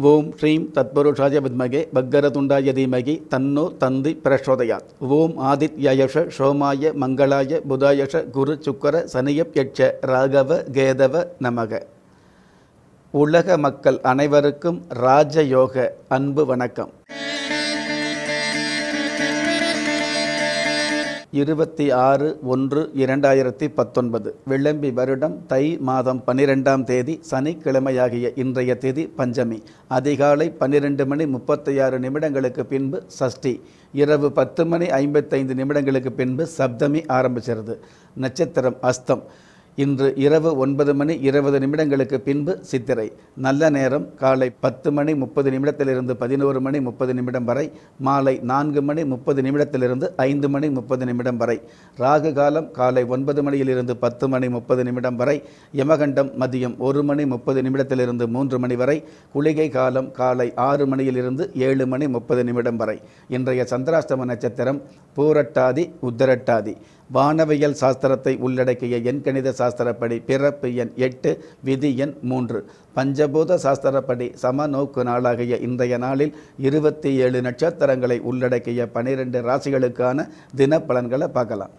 ஓம் ஸ்ரீம் தத்புருஷாய வித்மகே பக்கரதுண்டாய தீமகி தன்னோ தந்தி பிரசோதயாத். ஓம் ஆதித்யயஷ சோமாய மங்களாய புதாயஷ குரு சுக்கர சனியப் யட்ச ராகவ கேதவ நமக. உலக மக்கள் அனைவருக்கும் ராஜயோக அன்பு வணக்கம். 26/1/2019 விளம்பி வருடம் தை மாதம் 12ஆம் தேதி சனிக்கிழமையாகிய இன்றைய திதி பஞ்சமி. அதிகாலை 12:36 பின்பு சஷ்டி. இரவு 10:55 பின்பு சப்தமி ஆரம்பிக்கிறது. நட்சத்திரம் அஸ்தம். இன்று இரவு 9:20 பின்பு சித்திரை. நல்ல நேரம் காலை 10:30 11:30 வரை, மாலை 4:30 5:30 வரை. ராகு காலம் காலை 9 10:30 வரை, யமகண்டம் மதியம் 1:30 3 வரை, குளிகை காலம் காலை 6 7:30 வரை. இன்றைய சந்திராஷ்டம நட்சத்திரம் பூரட்டாதி உத்தரட்டாதி. வானவியல் சாஸ்திரத்தை உள்ளடக்கிய எண்கணித சாஸ்திரப்படி பிறப்பு எண் 8, விதி எண் 3. பஞ்சபூத சாஸ்திரப்படி சமநோக்கு நாளாகிய இன்றைய நாளில் 27 நட்சத்திரங்களை உள்ளடக்கிய 12 ராசிகளுக்கான தினப்பலன்களை பார்க்கலாம்.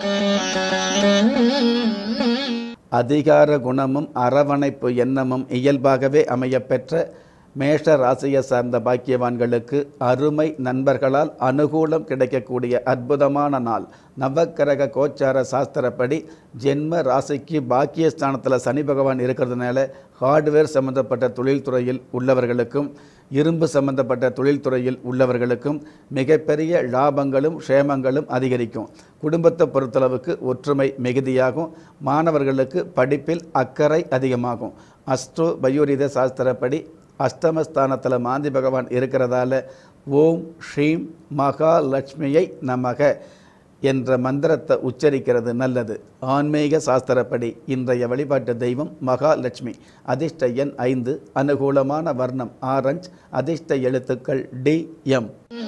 அதிகார குணமும் அரவணைப்பு எண்ணமும் இயல்பாகவே அமையப்பெற்ற மேஷ ராசியை சார்ந்த பாக்கியவான்களுக்கு அருமை நண்பர்களால் அனுகூலம் கிடைக்கக்கூடிய அற்புதமான நாள். நவக்கிரக கோச்சார சாஸ்திரப்படி ஜென்ம ராசிக்கு பாக்கியஸ்தானத்தில் சனி பகவான் இருக்கிறதுனால ஹார்ட்வேர் சம்பந்தப்பட்ட தொழில்துறையில் உள்ளவர்களுக்கும் இரும்பு சம்பந்தப்பட்ட தொழில்துறையில் உள்ளவர்களுக்கும் மிகப்பெரிய லாபங்களும் க்ஷேமங்களும் அதிகரிக்கும். குடும்பத்தை பொறுத்தளவுக்கு ஒற்றுமை மிகுதியாகும். மாணவர்களுக்கு படிப்பில் அக்கறை அதிகமாகும். அஸ்ட்ரோ பயோரித சாஸ்திரப்படி அஷ்டமஸ்தானத்தில் மாந்தி பகவான் இருக்கிறதால ஓம் ஸ்ரீம் மகாலட்சுமியை நமக என்ற மந்திரத்தை உச்சரிக்கிறது நல்லது. ஆன்மீக சாஸ்திரப்படி இன்றைய வழிபாட்டு தெய்வம் மகாலட்சுமி. அதிர்ஷ்ட எண் 5. அனுகூலமான வர்ணம் ஆரஞ்சு. அதிர்ஷ்ட எழுத்துக்கள் DM.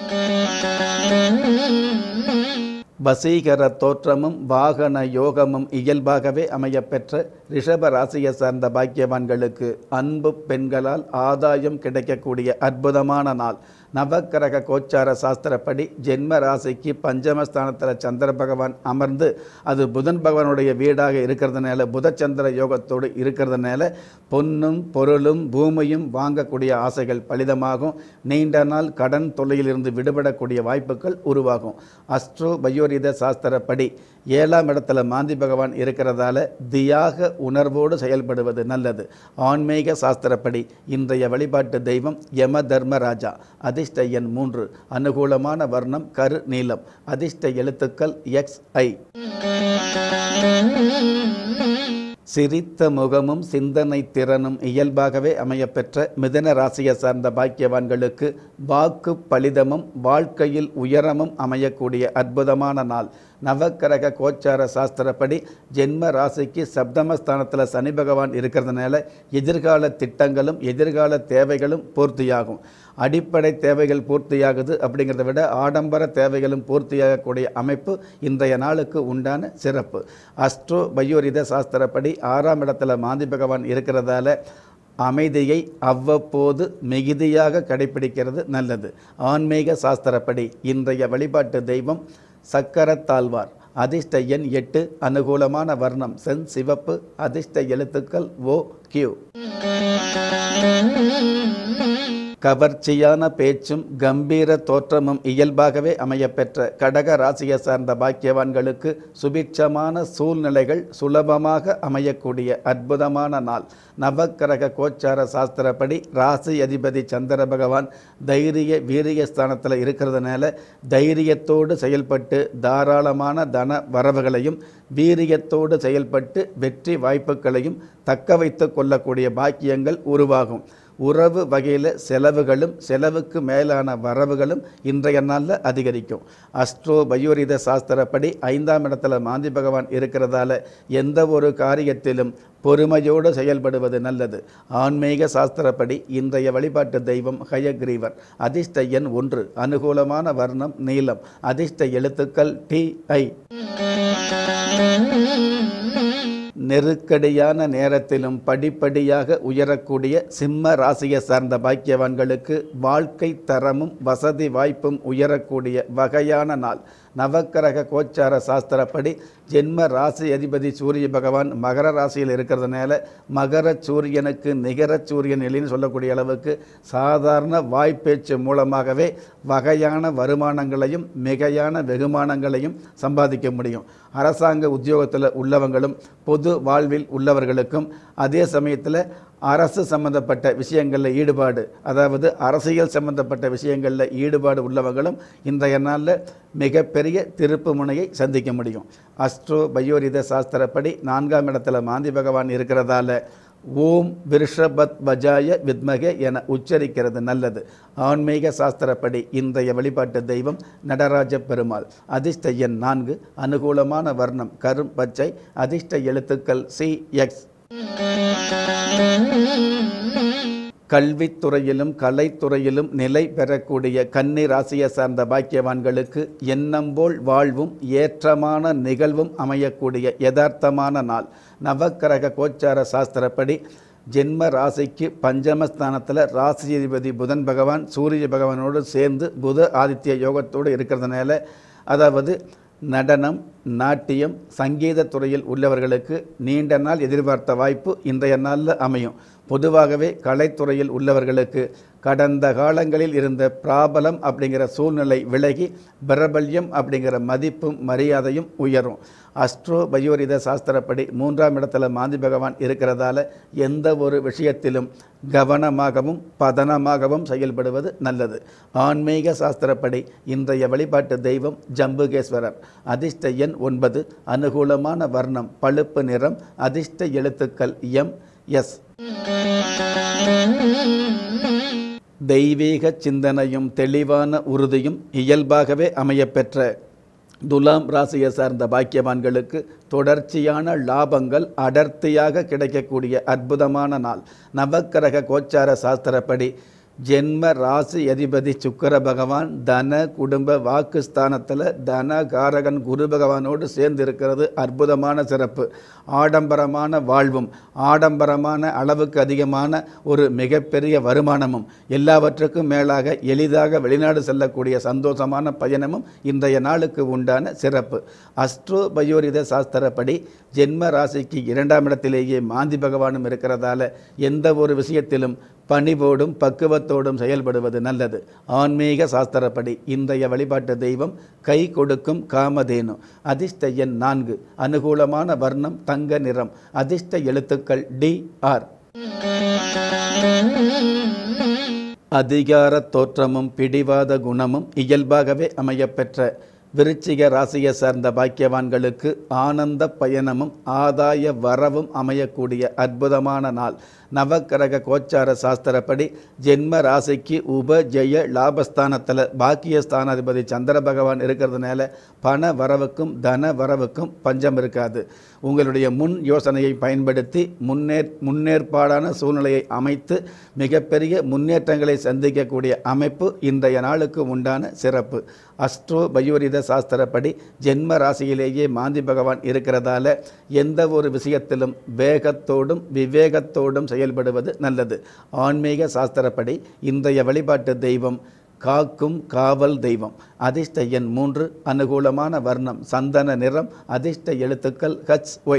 வசீகர தோற்றமும் வாகன யோகமும் இயல்பாகவே அமையப்பெற்ற ரிஷப ராசியை சார்ந்த பாக்கியவான்களுக்கு அன்பு பெண்களால் ஆதாயம் கிடைக்கக்கூடிய அற்புதமான நாள். நவக்கிரக கோச்சார சாஸ்திரப்படி ஜென்ம ராசிக்கு பஞ்சமஸ்தானத்தில் சந்திர பகவான் அமர்ந்து அது புதன் பகவானுடைய வீடாக இருக்கிறதுனால புதச்சந்திர யோகத்தோடு இருக்கிறதுனால பொன்னும் பொருளும் பூமியும் வாங்கக்கூடிய ஆசைகள் பலிதமாகும். நீண்ட நாள் கடன் தொல்லையிலிருந்து விடுபடக்கூடிய வாய்ப்புகள் உருவாகும். அஸ்ட்ரோ பயோரித சாஸ்திரப்படி 7ஆம் இடத்துல மாந்தி பகவான் இருக்கிறதால தியாக உணர்வோடு செயல்படுவது நல்லது. ஆன்மீக சாஸ்திரப்படி இன்றைய வழிபாட்டு தெய்வம் யம தர்மராஜா. அதிர்ஷ்ட எண் 3. அனுகூலமான வர்ணம் கரு நீலம். அதிர்ஷ்ட எழுத்துக்கள் XI. சிரித்த முகமும் சிந்தனை திறனும் இயல்பாகவே அமையப்பெற்ற மிதுன ராசியை சார்ந்த பாக்கியவான்களுக்கு வாக்கு பலிதமும் வாழ்க்கையில் உயரமும் அமையக்கூடிய அற்புதமான நாள். நவக்கிரக கோச்சார சாஸ்திரப்படி ஜென்ம ராசிக்கு சப்தமஸ்தானத்தில் சனி பகவான் இருக்கிறதுனால எதிர்கால திட்டங்களும் எதிர்கால தேவைகளும் பூர்த்தியாகும். அடிப்படை தேவைகள் பூர்த்தியாகுது அப்படிங்கிறத விட ஆடம்பர தேவைகளும் பூர்த்தியாகக்கூடிய அமைப்பு இன்றைய நாளுக்கு உண்டான சிறப்பு. அஸ்ட்ரோ பயோரித சாஸ்திரப்படி 6ஆம் இடத்துல மாந்தி பகவான் இருக்கிறதால அமைதியை அவ்வப்போது மிகுதியாக கடைபிடிக்கிறது நல்லது. ஆன்மீக சாஸ்திரப்படி இன்றைய வழிபாட்டு தெய்வம் சக்கரத்தாழ்வார். அதிர்ஷ்ட எண் 8. அனுகூலமான வர்ணம் சென் சிவப்பு. அதிர்ஷ்ட எழுத்துக்கள் OQ. கவர்ச்சியான பேச்சும் கம்பீர தோற்றமும் இயல்பாகவே அமையப்பெற்ற கடக ராசியை சார்ந்த பாக்கியவான்களுக்கு சுபிட்சமான சூழ்நிலைகள் சுலபமாக அமையக்கூடிய அற்புதமான நாள். நவக்கிரக கோச்சார சாஸ்திரப்படி ராசி அதிபதி சந்திர பகவான் தைரிய வீரிய ஸ்தானத்தில் இருக்கிறதுனால தைரியத்தோடு செயல்பட்டு தாராளமான தன வரவுகளையும் வீரியத்தோடு செயல்பட்டு வெற்றி வாய்ப்புகளையும் தக்க வைத்து கொள்ளக்கூடிய பாக்கியங்கள் உருவாகும். உறவு வகையில் செலவுகளும் செலவுக்கு மேலான வரவுகளும் இன்றைய நாளில் அதிகரிக்கும். அஸ்ட்ரோ பயோரித சாஸ்திரப்படி 5ஆம் இடத்துல மாந்தி பகவான் இருக்கிறதால எந்த ஒரு காரியத்திலும் பொறுமையோடு செயல்படுவது நல்லது. ஆன்மீக சாஸ்திரப்படி இன்றைய வழிபாட்டு தெய்வம் ஹயக்ரீவர். அதிர்ஷ்ட எண் 1. அனுகூலமான வர்ணம் நீலம். அதிர்ஷ்ட எழுத்துக்கள் TI. நெருக்கடியான நேரத்திலும் படிப்படியாக உயரக்கூடிய சிம்ம ராசியை சார்ந்த பாக்கியவான்களுக்கு வாழ்க்கை தரமும் வசதி வாய்ப்பும் உயரக்கூடிய வகையான நாள். நவக்கிரக கோச்சார சாஸ்திரப்படி ஜென்ம ராசி அதிபதி சூரிய பகவான் மகர ராசியில் இருக்கிறதுனால மகர சூரியனுக்கு நிகர சூரியன் இல்லைன்னு சொல்லக்கூடிய அளவுக்கு சாதாரண வாய்ப்பேச்சு மூலமாகவே வகையான வருமானங்களையும் மிகையான வெகுமானங்களையும் சம்பாதிக்க முடியும். அரசாங்க உத்தியோகத்தில் உள்ளவங்களும் பொது வாழ்வில் உள்ளவர்களுக்கும் அதே சமயத்தில் அரசு சம்பந்தப்பட்ட விஷயங்களில் ஈடுபாடு, அதாவது அரசியல் சம்பந்தப்பட்ட விஷயங்களில் ஈடுபாடு உள்ளவங்களும் இன்றைய நாளில் மிகப்பெரிய திருப்பு முனையை சந்திக்க முடியும். அஸ்ட்ரோ பயோரித சாஸ்திரப்படி 4ஆம் இடத்துல மாந்தி பகவான் இருக்கிறதால ஓம் விருஷபத் வஜாய வித்மகே என உச்சரிக்கிறது நல்லது. ஆன்மீக சாஸ்திரப்படி இன்றைய வழிபாட்டு தெய்வம் நடராஜ பெருமாள். அதிர்ஷ்ட எண் 4, அனுகூலமான வர்ணம் கரும் பச்சை, அதிர்ஷ்ட எழுத்துக்கள் CX. கல்வித்துறையிலும் கலைத்துறையிலும் நிலை பெறக்கூடிய கன்னி ராசியை சார்ந்த பாக்கியவான்களுக்கு எண்ணம் போல் வாழ்வும் ஏற்றமான நிகழ்வும் அமையக்கூடிய யதார்த்தமான நாள். நவக்கிரக கோச்சார சாஸ்திரப்படி ஜென்ம ராசிக்கு பஞ்சமஸ்தானத்தில் ராசியதிபதி புதன் பகவான் சூரிய பகவானோடு சேர்ந்து புத ஆதித்ய யோகத்தோடு இருக்கிறதுனால, அதாவது நடனம், நாட்டியம், சங்கீத துறையில் உள்ளவர்களுக்கு நீண்ட நாள் எதிர்பார்த்த வாய்ப்பு இன்றைய நாளில் அமையும். பொதுவாகவே கலைத்துறையில் உள்ளவர்களுக்கு கடந்த காலங்களில் இருந்த பிராபலம் அப்படிங்கிற சூழ்நிலை விலகி பிரபல்யம் அப்படிங்கிற மதிப்பும் மரியாதையும் உயரும். அஸ்ட்ரோ பயோரித சாஸ்திரப்படி 3ஆம் இடத்துல மாந்தி பகவான் இருக்கிறதால எந்த ஒரு விஷயத்திலும் கவனமாகவும் பதனமாகவும் செயல்படுவது நல்லது. ஆன்மீக சாஸ்திரப்படி இன்றைய வழிபாட்டு தெய்வம் ஜம்புகேஸ்வரர். அதிர்ஷ்ட எண் 9, அனுகூலமான வர்ணம் பழுப்பு நிறம், அதிர்ஷ்ட எழுத்துக்கள் MS. தெய்வீக சிந்தனையும் தெளிவான உறுதியும் இயல்பாகவே அமையப்பெற்ற துலாம் ராசியை சார்ந்த பாக்கியவான்களுக்கு தொடர்ச்சியான லாபங்கள் அடர்த்தியாக கிடைக்கக்கூடிய அற்புதமான நாள். நவக்கிரக கோச்சார சாஸ்திரப்படி ஜென்ம ராசி அதிபதி சுக்கிர பகவான் தன குடும்ப வாக்குஸ்தானத்தில் தனகாரகன் குரு பகவானோடு சேர்ந்து இருக்கிறது அற்புதமான சிறப்பு. ஆடம்பரமான வாழ்வும் ஆடம்பரமான அளவுக்கு அதிகமான ஒரு மிகப்பெரிய வருமானமும் எல்லாவற்றுக்கும் மேலாக எளிதாக வெளிநாடு செல்லக்கூடிய சந்தோஷமான பயணமும் இன்றைய நாளுக்கு உண்டான சிறப்பு. அஸ்ட்ரோ பயோரித சாஸ்திரப்படி ஜென்ம ராசிக்கு 2ஆம் இடத்திலேயே மாந்தி பகவானும் இருக்கிறதால எந்த ஒரு விஷயத்திலும் பணிவோடும் பக்குவத்தோடும் செயல்படுவது நல்லது. ஆன்மீக சாஸ்திரப்படி இன்றைய வழிபாட்டு தெய்வம் கை கொடுக்கும் காமதேனு. அதிர்ஷ்ட எண் 4, அனுகூலமான வர்ணம் தங்க நிறம், அதிர்ஷ்ட எழுத்துக்கள் DR. அதிகார தோற்றமும் பிடிவாத குணமும் இயல்பாகவே அமையப்பெற்ற விருச்சிக ராசியை சார்ந்த பாக்கியவான்களுக்கு ஆனந்த பயணமும் ஆதாய வரவும் அமையக்கூடிய அற்புதமான நாள். நவக்கிரக கோச்சார சாஸ்திரப்படி ஜென்ம ராசிக்கு உபஜய லாபஸ்தானத்தில் பாக்கியஸ்தானாதிபதி சந்திர பகவான் இருக்கிறதுனால பண வரவுக்கும் தன வரவுக்கும் பஞ்சம் இருக்காது. உங்களுடைய முன் யோசனையை பயன்படுத்தி முன்னேற்பாடான சூழ்நிலையை அமைத்து மிகப்பெரிய முன்னேற்றங்களை சந்திக்கக்கூடிய அமைப்பு இன்றைய நாளுக்கு உண்டான சிறப்பு. அஸ்ட்ரோ பயோரித சாஸ்திரப்படி ஜென்ம ராசியிலேயே மாந்தி பகவான் இருக்கிறதால எந்த ஒரு விஷயத்திலும் வேகத்தோடும் விவேகத்தோடும் செயல்படுவது நல்லது. ஆன்மீக சாஸ்திரப்படி இன்றைய வழிபாட்டு தெய்வம் காக்கும் காவல் தெய்வம். அதிர்ஷ்ட எண் 3, அனுகூலமான வர்ணம் சந்தன நிறம், அதிர்ஷ்ட எழுத்துக்கள் HY.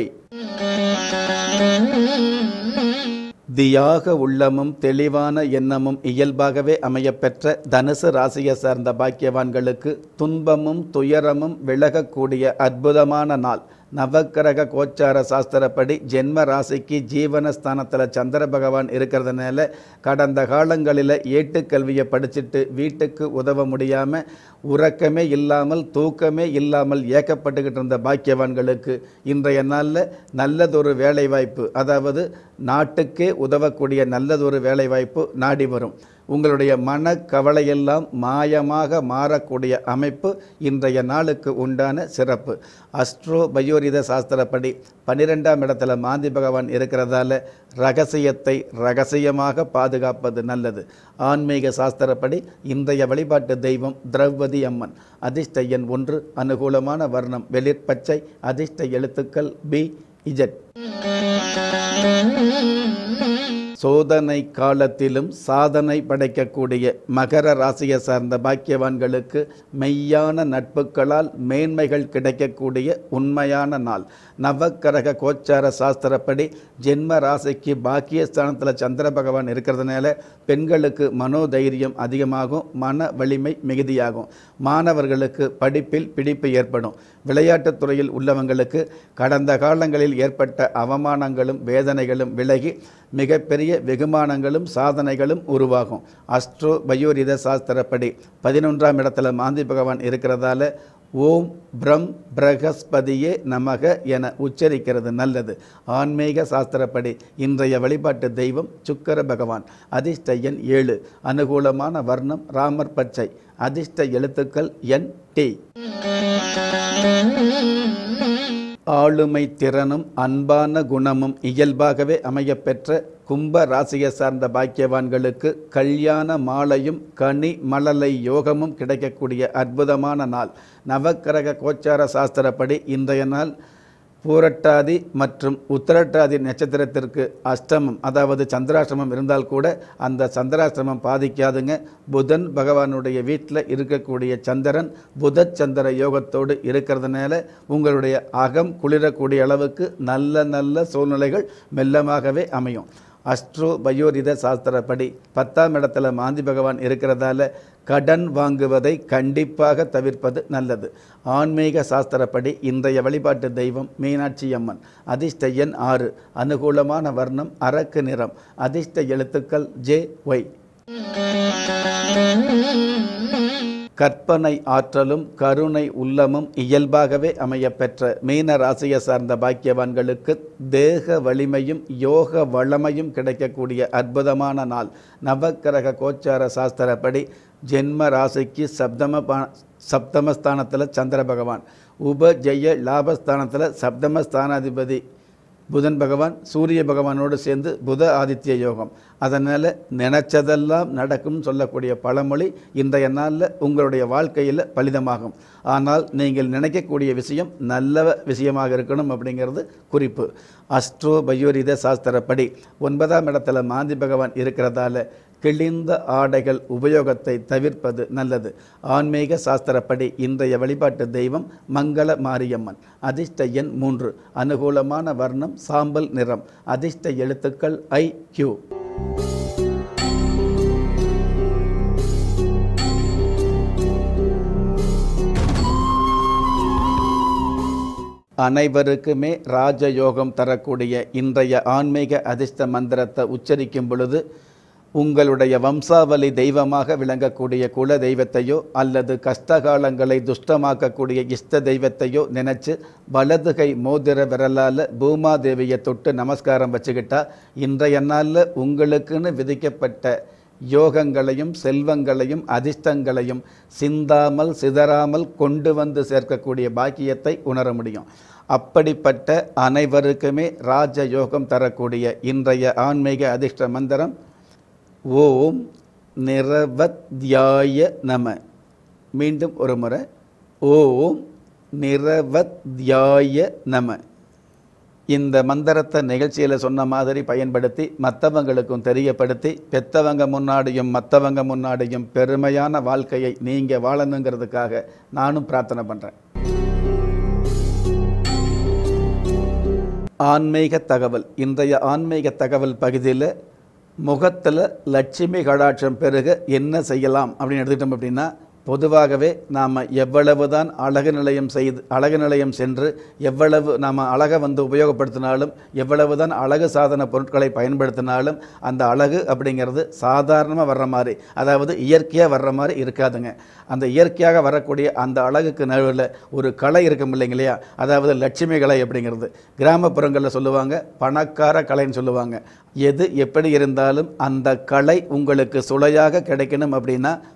தியாக உள்ளமும் தெளிவான எண்ணமும் இயல்பாகவே அமையப்பெற்ற தனுசு ராசியை சார்ந்த பாக்கியவான்களுக்கு துன்பமும் துயரமும் விலகக்கூடிய அற்புதமான நாள். நவக்கிரக கோச்சார சாஸ்திரப்படி ஜென்ம ராசிக்கு ஜீவனஸ்தானத்தில் சந்திர பகவான் இருக்கிறதுனால கடந்த காலங்களில் ஏட்டுக்கல்வியை படிச்சுட்டு வீட்டுக்கு உதவ முடியாமல் உறக்கமே இல்லாமல் தூக்கமே இல்லாமல் ஏக்கப்பட்டுக்கிட்டு இருந்த பாக்கியவான்களுக்கு இன்றைய நாளில் நல்லதொரு வேலைவாய்ப்பு, அதாவது நாட்டுக்கே உதவக்கூடிய நல்லதொரு வேலைவாய்ப்பு நாடி வரும். உங்களுடைய மனக்கவலையெல்லாம் மாயமாக மாறக்கூடிய அமைப்பு இன்றைய நாளுக்கு உண்டான சிறப்பு. அஸ்ட்ரோ பயோரித சாஸ்திரப்படி 12ஆம் இடத்துல மாந்தி பகவான் இருக்கிறதால ரகசியத்தை ரகசியமாக பாதுகாப்பது நல்லது. ஆன்மீக சாஸ்திரப்படி இன்றைய வழிபாட்டு தெய்வம் திரௌபதி அம்மன். அதிர்ஷ்ட எண் 1, அனுகூலமான வர்ணம் வெளிர் பச்சை, அதிர்ஷ்ட எழுத்துக்கள் B இஜட். சோதனை காலத்திலும் சாதனை படைக்கக்கூடிய மகர ராசியை சார்ந்த பாக்கியவான்களுக்கு மெய்யான நட்புகளால் மேன்மைகள் கிடைக்கக்கூடிய உண்மையான நாள். நவக்கிரக கோச்சார சாஸ்திரப்படி ஜென்ம ராசிக்கு பாக்கியஸ்தானத்தில் சந்திர பகவான் இருக்கிறதுனால பெண்களுக்கு மனோதைரியம் அதிகமாகும், மன வலிமை மிகுதியாகும். மாணவர்களுக்கு படிப்பில் பிடிப்பு ஏற்படும். விளையாட்டுத் துறையில் உள்ளவங்களுக்கு கடந்த காலங்களில் ஏற்பட்ட அவமானங்களும் வேதனைகளும் விலகி மிகப்பெரிய வெகுமானங்களும் சாதனைகளும் உருவாகும். அஸ்ட்ரோ பயோரித சாஸ்திரப்படி 11ஆம் இடத்துல மாந்தி பகவான் இருக்கிறதால ஓம் பிரம் பிரகஸ்பதியே நமக என உச்சரிக்கிறது நல்லது. ஆன்மீக சாஸ்திரப்படி இன்றைய வழிபாட்டு தெய்வம் சுக்கிர பகவான். அதிர்ஷ்ட எண் 7. அனுகூலமான வர்ணம் ராமர் பச்சை. அதிர்ஷ்ட எழுத்துக்கள் NT. ஆளுமை திறனும் அன்பான குணமும் இயல்பாகவே அமையப்பெற்ற கும்ப ராசியை சார்ந்த பாக்கியவான்களுக்கு கல்யாண மாலையும் கனி மலலை யோகமும் கிடைக்கக்கூடிய அற்புதமான நாள். நவக்கிரக கோச்சார சாஸ்திரப்படி இன்றைய நாள் பூரட்டாதி மற்றும் உத்திரட்டாதி நட்சத்திரத்திற்கு அஷ்டமம், அதாவது சந்திராஷ்டமம் இருந்தால் கூட அந்த சந்திராஷ்டமம் பாதிக்காதுங்க. புதன் பகவானுடைய வீட்டில் இருக்கக்கூடிய சந்திரன் புத சந்திர யோகத்தோடு இருக்கிறதுனால உங்களுடைய அகம் குளிரக்கூடிய அளவுக்கு நல்ல சூழ்நிலைகள் மெல்லமாகவே அமையும். அஸ்ட்ரோ பயோரித சாஸ்திரப்படி 10ஆம் இடத்துல மாந்தி பகவான் இருக்கிறதால கடன் வாங்குவதை கண்டிப்பாக தவிர்ப்பது நல்லது. ஆன்மீக சாஸ்திரப்படி இன்றைய வழிபாட்டு தெய்வம் மீனாட்சி அம்மன். அதிர்ஷ்ட எண் 6. அனுகூலமான வர்ணம் அரக்கு நிறம். அதிர்ஷ்ட எழுத்துக்கள் JY. கற்பனை ஆற்றலும் கருணை உள்ளமும் இயல்பாகவே அமையப்பெற்ற மீன ராசியை சார்ந்த பாக்கியவான்களுக்கு தேக வலிமையும் யோக வளமையும் கிடைக்கக்கூடிய அற்புதமான நாள். நவக்கிரக கோச்சார சாஸ்திரப்படி ஜென்ம ராசிக்கு சப்தமஸ்தானத்தில் சந்திர பகவான், உபஜெய லாபஸ்தானத்தில் சப்தமஸ்தானாதிபதி புதன் பகவான் சூரிய பகவானோடு சேர்ந்து புத ஆதித்ய யோகம். அதனால் நினைச்சதெல்லாம் நடக்கும் சொல்லக்கூடிய பழமொழி இன்றைய நாளில் உங்களுடைய வாழ்க்கையில் பலிதமாகும். ஆனால் நீங்கள் நினைக்கக்கூடிய விஷயம் நல்ல விஷயமாக இருக்கணும் அப்படிங்கிறது குறிப்பு. அஸ்ட்ரோ பயோரித சாஸ்திரப்படி 9ஆம் இடத்துல மாந்தி பகவான் இருக்கிறதால கிழிந்த ஆடைகள் உபயோகத்தை தவிர்ப்பது நல்லது. ஆன்மீக சாஸ்திரப்படி இன்றைய வழிபாட்டு தெய்வம் மங்கள மாரியம்மன். அதிர்ஷ்ட எண் 3. அனுகூலமான வர்ணம் சாம்பல் நிறம். அதிர்ஷ்ட எழுத்துக்கள் IQ. அனைவருக்குமே ராஜயோகம் தரக்கூடிய இன்றைய ஆன்மீக அதிர்ஷ்ட மந்திரத்தை உச்சரிக்கும் பொழுது உங்களுடைய வம்சாவளி தெய்வமாக விளங்கக்கூடிய குல தெய்வத்தையோ அல்லது கஷ்டகாலங்களை துஷ்டமாக்கக்கூடிய இஷ்ட தெய்வத்தையோ நினச்சி வலதுகை மோதிர விரலால் பூமாதேவியை தொட்டு நமஸ்காரம் வச்சுக்கிட்டா இன்றைய நாளில் உங்களுக்குன்னு விதிக்கப்பட்ட யோகங்களையும் செல்வங்களையும் அதிர்ஷ்டங்களையும் சிந்தாமல் சிதறாமல் கொண்டு வந்து சேர்க்கக்கூடிய பாக்கியத்தை உணர முடியும். அப்படிப்பட்ட அனைவருக்குமே ராஜயோகம் தரக்கூடிய இன்றைய ஆன்மீக அதிர்ஷ்ட மந்திரம் ஓம் நிரவத்யாய நம. மீண்டும் ஒரு முறை ஓம் நிரவத்யாய நம. இந்த மந்திரத்தை நிகழ்ச்சியில் சொன்ன மாதிரி பயன்படுத்தி மற்றவங்களுக்கும் தெரியப்படுத்தி பெற்றவங்க முன்னாடியும் மற்றவங்க முன்னாடியும் பெருமையான வாழ்க்கையை நீங்கள் வாழணுங்கிறதுக்காக நானும் பிரார்த்தனை பண்ணுறேன். ஆன்மீக தகவல். இன்றைய ஆன்மீக தகவல் பகுதியில் முகத்தில் லட்சுமி கடாட்சம் பெருக என்ன செய்யலாம் அப்படின்னு எடுத்துக்கிட்டோம் அப்படின்னா, பொதுவாகவே நாம் எவ்வளவு தான் அழகு நிலையம் சென்று எவ்வளவு நாம் அழகை உபயோகப்படுத்தினாலும் எவ்வளவு தான் அழகு சாதன பொருட்களை பயன்படுத்தினாலும் அந்த அழகு அப்படிங்கிறது சாதாரணமாக வர்ற மாதிரி, அதாவது இயற்கையாக வர்ற மாதிரி இருக்காதுங்க. அந்த இயற்கையாக வரக்கூடிய அந்த அழகுக்கு நடுவில் ஒரு கலை இருக்கும் இல்லைங்களையா, அதாவது லட்சுமி கலை அப்படிங்கிறது கிராமப்புறங்களில் சொல்லுவாங்க, பணக்கார கலைன்னு சொல்லுவாங்க. எது எப்படி இருந்தாலும் அந்த கலை உங்களுக்கு சுளையாக கிடைக்கணும் அப்படின்னா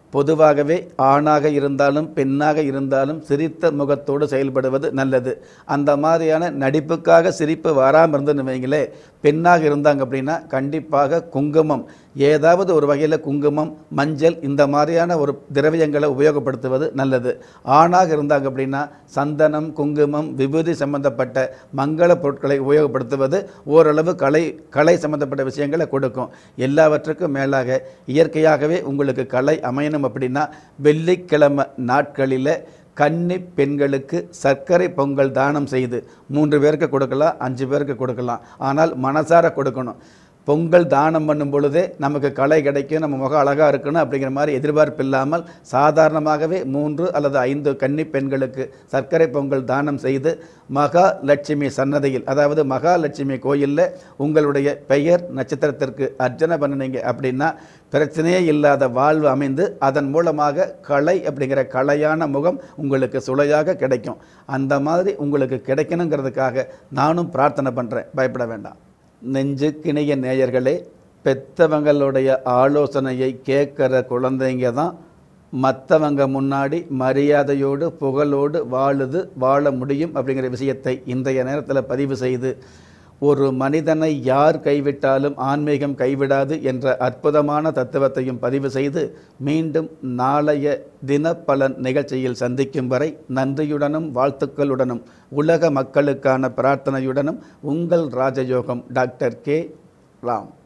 பொதுவாகவே ஆணாக இருந்தாலும் பெண்ணாக இருந்தாலும் சிரித்த முகத்தோடு செயல்படுவது நல்லது. அந்த மாதிரியான நடிப்புக்காக சிரிப்பு வராமல் இருந்துன்னு வைங்களே, பெண்ணாக இருந்தாங்க அப்படின்னா கண்டிப்பாக குங்குமம், ஏதாவது ஒரு வகையில் குங்குமம், மஞ்சள் இந்த மாதிரியான ஒரு திரவியங்களை உபயோகப்படுத்துவது நல்லது. ஆணாக இருந்தாங்க அப்படின்னா சந்தனம், குங்குமம், விபூதி சம்பந்தப்பட்ட மங்கள பொருட்களை உபயோகப்படுத்துவது ஓரளவு கலை சம்பந்தப்பட்ட விஷயங்களை கொடுக்கும். எல்லாவற்றுக்கும் மேலாக இயற்கையாகவே உங்களுக்கு கலை அமையணும் அப்படின்னா வெள்ளிக்கிழமை நாட்களில் கன்னி பெண்களுக்கு சர்க்கரை பொங்கல் தானம் செய்து 3 பேருக்கு கொடுக்கலாம், 5 பேருக்கு கொடுக்கலாம். ஆனால் மனசார கொடுக்கணும். பொங்கல் தானம் பண்ணும் பொழுதே நமக்கு கலை கிடைக்கும், நம்ம முகம் அழகாக இருக்கணும் அப்படிங்கிற மாதிரி எதிர்பார்ப்பு இல்லாமல் சாதாரணமாகவே 3 அல்லது 5 கன்னி பெண்களுக்கு சர்க்கரை பொங்கல் தானம் செய்து மகாலட்சுமி சன்னதியில், அதாவது மகாலட்சுமி கோயிலில் உங்களுடைய பெயர் நட்சத்திரத்திற்கு அர்ச்சனை பண்ணினீங்க அப்படின்னா பிரச்சனையே இல்லாத வாழ்வு அமைந்து அதன் மூலமாக கலை அப்படிங்கிற கலையான முகம் உங்களுக்கு சுளையாக கிடைக்கும். அந்த மாதிரி உங்களுக்கு கிடைக்கணுங்கிறதுக்காக நானும் பிரார்த்தனை பண்ணுறேன். பயப்பட வேண்டாம். நெஞ்சுக்கிணைய நேயர்களே, பெத்தவங்களுடைய ஆலோசனையை கேட்குற குழந்தைங்க தான் மற்றவங்க முன்னாடி மரியாதையோடு புகழோடு வாழ முடியும் அப்படிங்கிற விஷயத்தை இன்றைய நேரத்தில் பதிவு செய்து, ஒரு மனிதனை யார் கைவிட்டாலும் ஆன்மீகம் கைவிடாது என்ற அற்புதமான தத்துவத்தையும் பதிவு செய்து, மீண்டும் நாளைய தினப்பலன் நிகழ்ச்சியில் சந்திக்கும் வரை நன்றியுடனும் வாழ்த்துக்களுடனும் உலக மக்களுக்கான பிரார்த்தனையுடனும் உங்கள் ராஜயோகம் டாக்டர் கே. ராம்.